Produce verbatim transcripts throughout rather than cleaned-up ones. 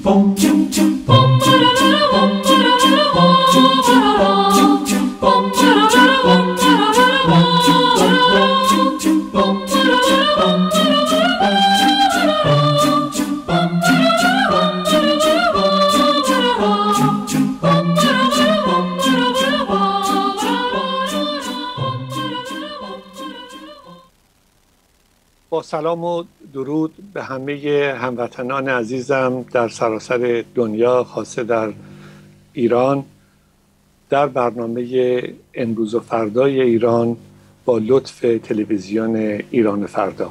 با سلام و درود به همه هموطنان عزیزم در سراسر دنیا، خاصه در ایران، در برنامه امروز و فردای ایران با لطف تلویزیون ایران فردا.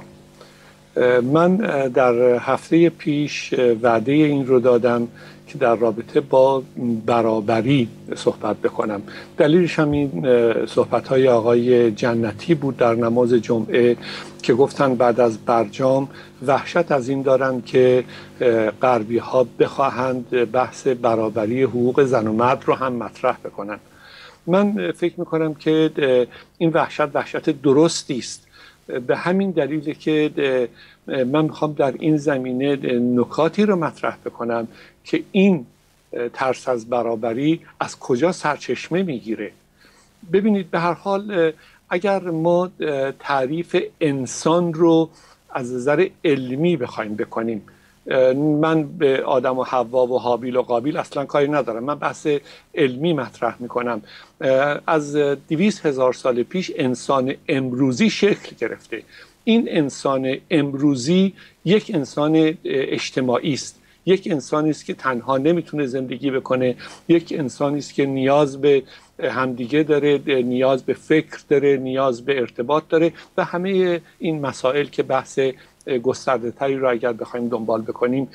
من در هفته پیش وعده این رو دادم که در رابطه با برابری صحبت بکنم. دلیلش هم این صحبت‌های آقای جنتی بود در نماز جمعه که گفتن بعد از برجام وحشت از این دارن که غربی ها بخواهند بحث برابری حقوق زن و مرد رو هم مطرح بکنن. من فکر میکنم که این وحشت وحشت درستی است. به همین دلیل که من میخوام در این زمینه نکاتی رو مطرح بکنم که این ترس از برابری از کجا سرچشمه میگیره. ببینید، به هر حال اگر ما تعریف انسان رو از نظر علمی بخوایم بکنیم، من به آدم و حوا و هابیل و قابیل اصلا کاری ندارم، من بحث علمی مطرح میکنم. از دویست هزار سال پیش انسان امروزی شکل گرفته. این انسان امروزی یک انسان اجتماعی است، یک انسانی است که تنها نمیتونه زندگی بکنه، یک انسانی است که نیاز به همدیگه داره، نیاز به فکر داره، نیاز به ارتباط داره و همه این مسائل که بحث گسترده تری رو اگر بخوایم دنبال بکنیم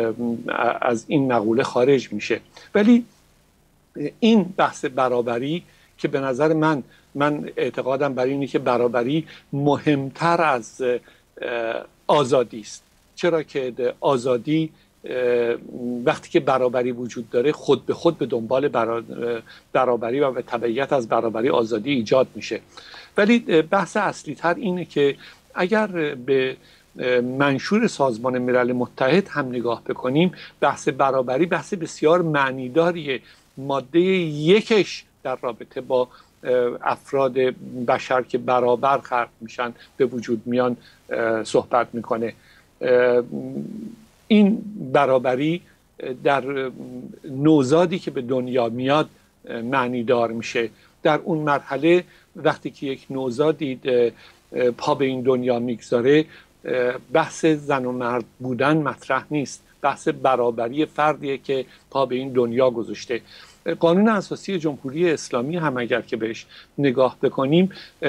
از این مقوله خارج میشه. ولی این بحث برابری که به نظر من من اعتقادم بر اینه که برابری مهمتر از آزادی است. چرا که آزادی وقتی که برابری وجود داره خود به خود به دنبال برابری و به تبعیت از برابری آزادی ایجاد میشه. ولی بحث اصلی تر اینه که اگر به منشور سازمان ملل متحد هم نگاه بکنیم، بحث برابری بحث بسیار معنیداریه. ماده یکش در رابطه با افراد بشر که برابر خلق میشن به وجود میان صحبت میکنه. این برابری در نوزادی که به دنیا میاد معنی دار میشه. در اون مرحله وقتی که یک نوزادی پا به این دنیا میگذاره، بحث زن و مرد بودن مطرح نیست، بحث برابری فردیه که پا به این دنیا گذاشته. قانون اساسی جمهوری اسلامی هم اگر که بهش نگاه بکنیم،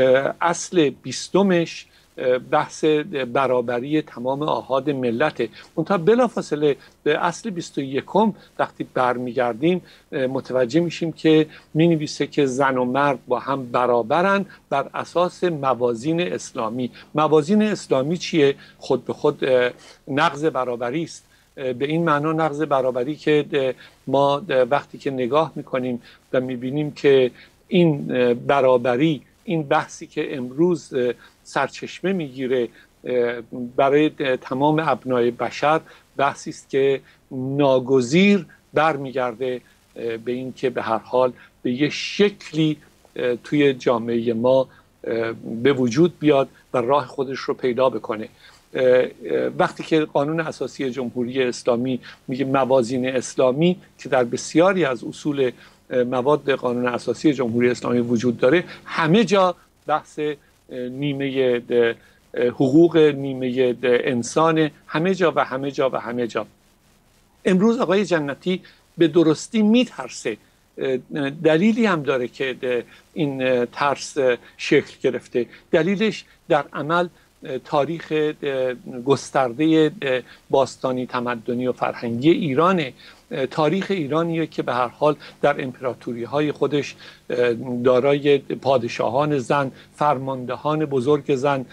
اصل بیستمش بحث برابری تمام آحاد ملته. منتها بلافاصله به اصل بیست و یکم وقتی برمیگردیم متوجه میشیم که مینویسه که زن و مرد با هم برابرن بر اساس موازین اسلامی. موازین اسلامی چیه؟ خود به خود نقض برابری است. به این معنا نقض برابری که ما وقتی که نگاه میکنیم و میبینیم که این برابری، این بحثی که امروز سرچشمه میگیره برای تمام ابنای بشر، بحثی است که ناگزیر برمیگرده به این که به هر حال به یه شکلی توی جامعه ما به وجود بیاد و راه خودش رو پیدا بکنه. وقتی که قانون اساسی جمهوری اسلامی میگه موازین اسلامی که در بسیاری از اصول مواد قانون اساسی جمهوری اسلامی وجود داره، همه جا بحث نیمه حقوق نیمه انسان، همه جا و همه جا و همه جا. امروز آقای جنتی به درستی میترسه. دلیلی هم داره که این ترس شکل گرفته. دلیلش در عمل تاریخ گسترده باستانی تمدنی و فرهنگی ایرانه. تاریخ ایرانیه که به هر حال در امپراتوری های خودش دارای پادشاهان زن، فرماندهان بزرگ زن،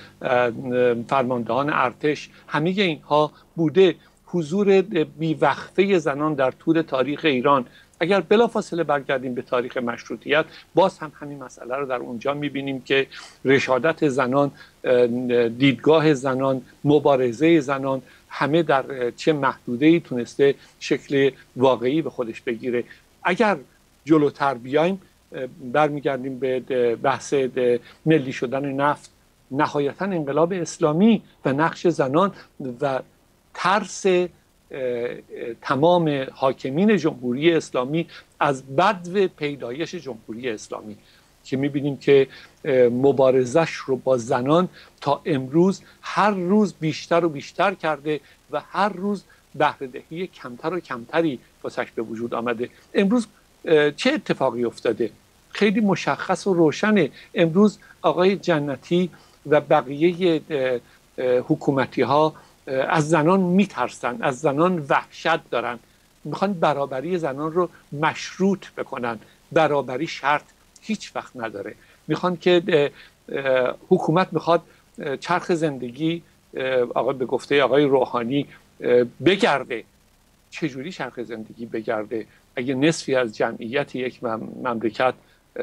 فرماندهان ارتش، همه اینها بوده. حضور بیوقفه زنان در طول تاریخ ایران، اگر بلافاصله برگردیم به تاریخ مشروطیت، باز هم همین مسئله رو در اونجا میبینیم که رشادت زنان، دیدگاه زنان، مبارزه زنان همه در چه محدوده‌ای تونسته شکل واقعی به خودش بگیره. اگر جلوتر بیایم برمیگردیم به بحث ملی شدن نفت، نهایتا انقلاب اسلامی و نقش زنان و ترس تمام حاکمین جمهوری اسلامی از بدو پیدایش جمهوری اسلامی که میبینیم که مبارزش رو با زنان تا امروز هر روز بیشتر و بیشتر کرده و هر روز بهره‌دهی کمتر و کمتری واسش به وجود آمده. امروز چه اتفاقی افتاده؟ خیلی مشخص و روشنه. امروز آقای جنتی و بقیه حکومتی ها از زنان میترسن، از زنان وحشت دارن، میخوان برابری زنان رو مشروط بکنن. برابری شرط هیچ وقت نداره. میخوان که حکومت میخواد چرخ زندگی آقای به گفته آقای روحانی بگرده. چجوری چرخ زندگی بگرده اگه نصفی از جمعیت یک مملکت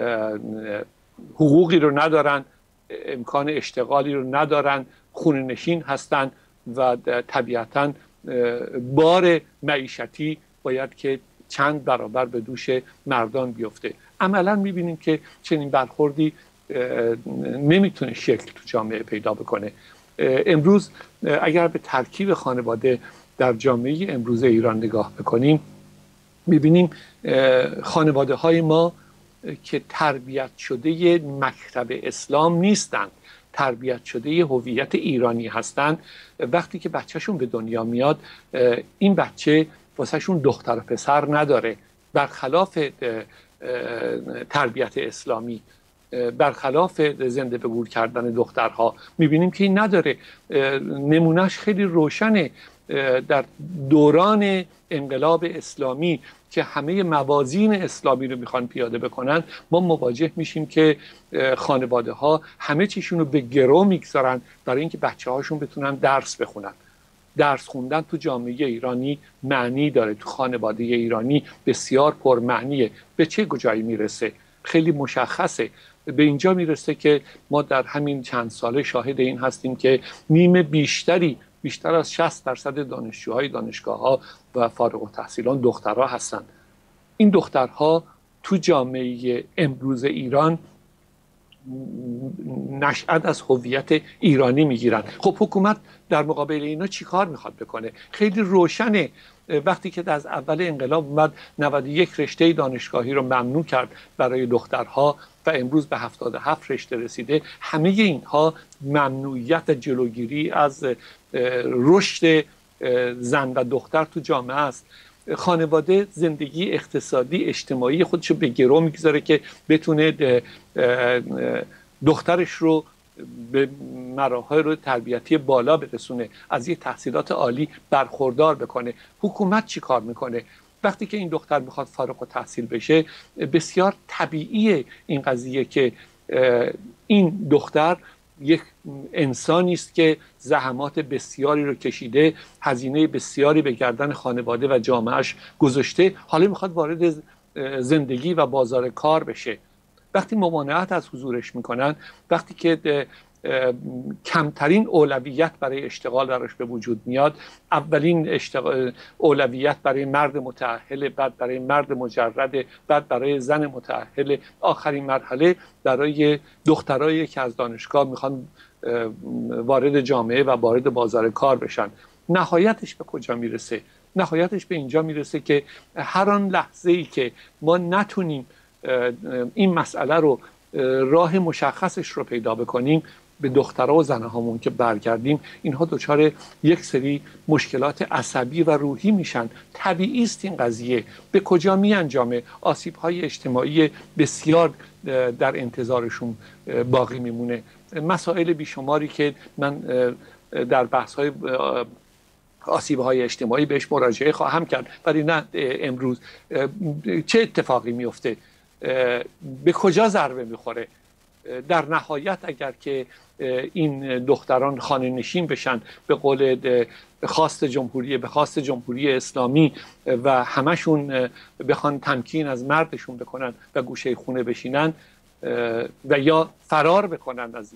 حقوقی رو ندارن، امکان اشتغالی رو ندارن، خونه نشین هستن و طبیعتاً بار معیشتی باید که چند برابر به دوش مردان بیفته. عملاً میبینیم که چنین برخوردی نمیتونه شکل تو جامعه پیدا بکنه. امروز اگر به ترکیب خانواده در جامعه امروز ایران نگاه بکنیم، میبینیم خانواده های ما که تربیت شده مکتب اسلام نیستند، تربیت شده هویت ایرانی هستند، وقتی که بچهشون به دنیا میاد این بچه واسه شون دختر و پسر نداره. برخلاف تربیت اسلامی، برخلاف زنده به گور کردن دخترها، میبینیم که این نداره. نمونهش خیلی روشنه. در دوران انقلاب اسلامی که همه موازین اسلامی رو میخوان پیاده بکنن، ما مواجه میشیم که خانواده ها همه چیشون رو به گرو میگذارن برای اینکه بچه هاشون بتونن درس بخونن. درس خوندن تو جامعه ایرانی معنی داره، تو خانواده ایرانی بسیار پرمعنیه. به چه جایی میرسه؟ خیلی مشخصه. به اینجا میرسه که ما در همین چند ساله شاهد این هستیم که نیمه بیشتری بیشتر از شصت درصد دانشجوهای دانشگاه‌ها و فارغ التحصیلان دخترها هستند. این دخترها تو جامعه امروز ایران نشأت از هویت ایرانی میگیرن. خب حکومت در مقابل اینا چی کار میخواد بکنه؟ خیلی روشنه. وقتی که از اول انقلاب اومد نود و یک رشته دانشگاهی رو ممنوع کرد برای دخترها و امروز به هفتاد و هفت رشته رسیده، همه اینها ممنوعیت جلوگیری از رشد زن و دختر تو جامعه است. خانواده زندگی اقتصادی اجتماعی خودشو به گرو میگذاره که بتونه دخترش رو به مراحل تربیتی بالا برسونه، از یک تحصیلات عالی برخوردار بکنه. حکومت چی کار میکنه؟ وقتی که این دختر میخواد فارغ التحصیل بشه، بسیار طبیعیه این قضیه که این دختر یک انسانی است که زحمات بسیاری رو کشیده، هزینه بسیاری به گردن خانواده و جامعهش گذاشته، حالا میخواد وارد زندگی و بازار کار بشه. وقتی ممانعت از حضورش میکنن، وقتی که کمترین اولویت برای اشتغال براش به وجود میاد، اولین اشتغال اولویت برای مرد متأهل، بعد برای مرد مجرد، بعد برای زن متأهل، آخرین مرحله برای دخترایی که از دانشگاه میخوان وارد جامعه و وارد بازار کار بشن. نهایتش به کجا میرسه؟ نهایتش به اینجا میرسه که هر آن لحظه ای که ما نتونیم این مسئله رو راه مشخصش رو پیدا بکنیم، به دخترها و زنهامون که برگردیم، اینها دچار یک سری مشکلات عصبی و روحی میشن. طبیعی است این قضیه. به کجا می انجامه؟ آسیب‌های اجتماعی بسیار در انتظارشون باقی میمونه. مسائل بیشماری که من در بحث‌های آسیب‌های اجتماعی بهش مراجعه خواهم کرد، ولی نه امروز. چه اتفاقی میفته؟ به کجا ضربه میخوره؟ در نهایت اگر که این دختران خانه نشین بشن، به قول به خواست جمهوری به خواست جمهوری اسلامی و همشون بخوان تمکین از مردشون بکنن و گوشه خونه بشینن و یا فرار بکنن از این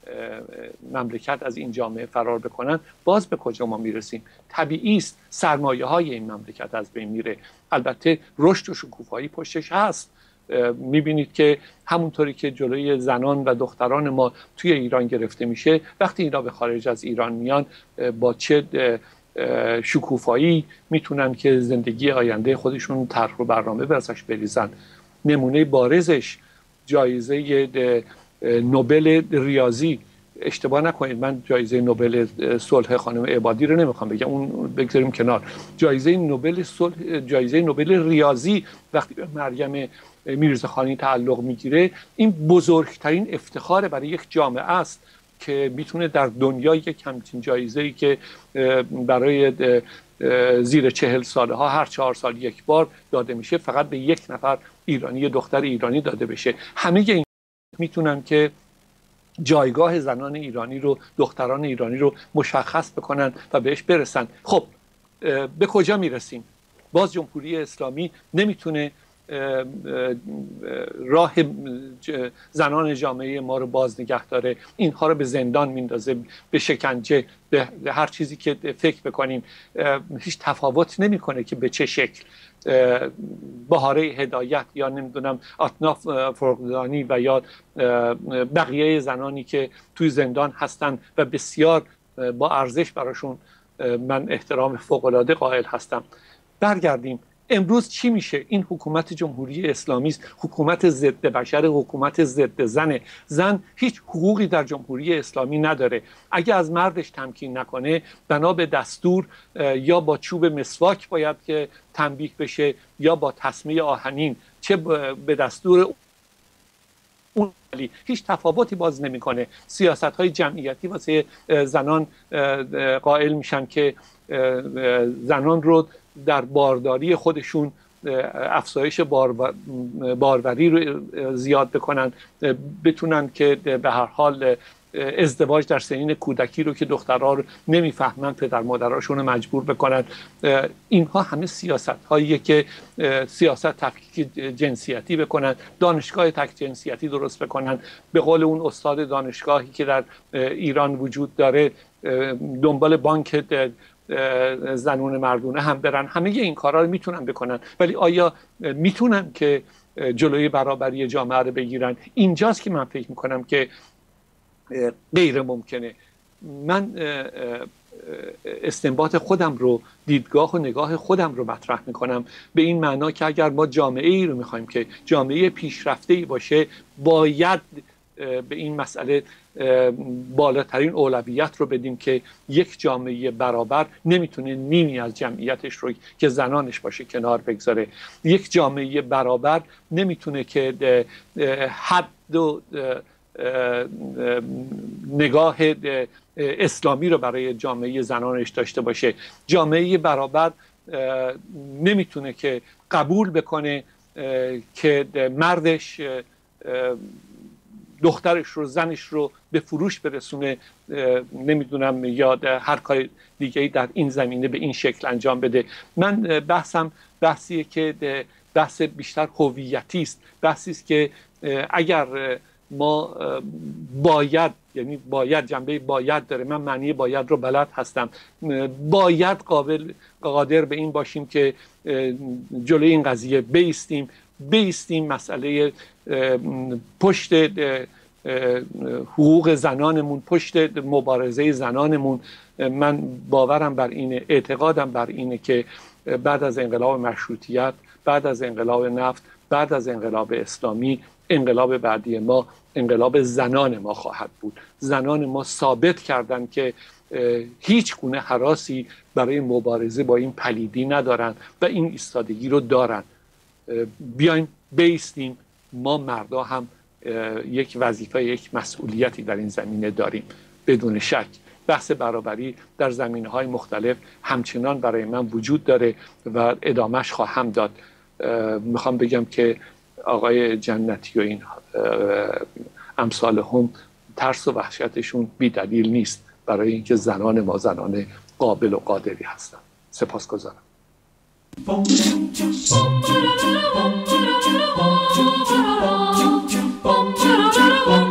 مملکت از این جامعه فرار بکنن، باز به کجا ما میرسیم؟ طبیعی است سرمایه های این مملکت از بین میره. البته رشد و شکوفایی پشتش هست. میبینید که همونطوری که جلوی زنان و دختران ما توی ایران گرفته میشه، وقتی اینا به خارج از ایران میان با چه شکوفایی میتونن که زندگی آینده خودشون طرح و برنامه برسش بریزن. نمونه بارزش جایزه نوبل ریاضی. اشتباه نکنید، من جایزه نوبل صلح خانم عبادی رو نمیخوام بگم، اون بگذاریم کنار. جایزه نوبل صلح، جایزه نوبل ریاضی وقتی به مریم میرزاخانی تعلق میگیره، این بزرگترین افتخار برای یک جامعه است که میتونه در دنیا یک همچین جایزه‌ای که برای زیر چهل ساله ها هر چهار سال یک بار داده میشه فقط به یک نفر ایرانی، دختر ایرانی داده بشه. همه این میتونن که جایگاه زنان ایرانی رو، دختران ایرانی رو مشخص بکنن و بهش برسن. خب به کجا میرسیم؟ باز جمهوری اسلامی نمیتونه راه زنان جامعه ما رو باز نگه داره، اینها رو به زندان میندازه، به شکنجه، به هر چیزی که فکر بکنیم. هیچ تفاوت نمیکنه که به چه شکل. بهاره هدایت یا نمیدونم اطناف فرقدانی و یا بقیه زنانی که توی زندان هستن و بسیار با ارزش براشون من احترام فوق‌العاده قائل هستم. برگردیم امروز چی میشه؟ این حکومت جمهوری اسلامی است، حکومت ضد بشر، حکومت ضد زنه. زن هیچ حقوقی در جمهوری اسلامی نداره. اگه از مردش تمکین نکنه، بنا به دستور یا با چوب مسواک باید که تنبیه بشه یا با تسمه آهنین، چه به دستور اون، هیچ تفاوتی باز نمیکنه. سیاست‌های جمعیتی واسه زنان قائل میشن که زنان رو در بارداری خودشون افزایش باروری رو زیاد بکنن، بتونن که به هر حال ازدواج در سنین کودکی رو که دخترها رو نمیفهمن پدر مادراشون رو مجبور بکنن. اینها همه سیاست هاییه که سیاست تفکیک جنسیتی بکنن، دانشگاه تک جنسیتی درست بکنن. به قول اون استاد دانشگاهی که در ایران وجود داره، دنبال بانک زنون مردونه هم برن. همه این کارا رو میتونن بکنن، ولی آیا میتونن که جلوی برابری جامعه رو بگیرن؟ اینجاست که من فکر میکنم که غیر ممکنه. من استنباط خودم رو، دیدگاه و نگاه خودم رو مطرح میکنم به این معنا که اگر ما جامعه ای رو میخوایم که جامعه پیشرفته‌ای باشه، باید به این مسئله بالاترین اولویت رو بدیم که یک جامعه برابر نمیتونه نیمی از جمعیتش رو که زنانش باشه کنار بگذاره. یک جامعه برابر نمیتونه که حد و نگاه اسلامی رو برای جامعه زنانش داشته باشه. جامعه برابر نمیتونه که قبول بکنه که مردش دخترش رو، زنش رو به فروش برسونه، نمیدونم یا هر کار دیگه‌ای در این زمینه به این شکل انجام بده. من بحثم بحثیه که بحث بیشتر هویتی است. بحثی است که اگر ما باید، یعنی باید، جنبه باید داره، من معنی باید رو بلد هستم، باید قابل قادر به این باشیم که جلوی این قضیه بیستیم بیستیم مسئله پشت حقوق زنانمون، پشت مبارزه زنانمون. من باورم بر اینه، اعتقادم بر اینه که بعد از انقلاب مشروطیت، بعد از انقلاب نفت، بعد از انقلاب اسلامی، انقلاب بعدی ما انقلاب زنان ما خواهد بود. زنان ما ثابت کردن که هیچ گونه هراسی برای مبارزه با این پلیدی ندارن و این ایستادگی رو دارن. بیایم بیستیم. ما مردا هم یک وظیفه، یک مسئولیتی در این زمینه داریم. بدون شک بحث برابری در زمینه‌های مختلف همچنان برای من وجود داره و ادامهش خواهم داد. میخوام بگم که آقای جنتی و این امثال هم ترس و وحشتشون بی دلیل نیست، برای اینکه زنان ما زنان قابل و قادری هستن. سپاسگزارم. Bum,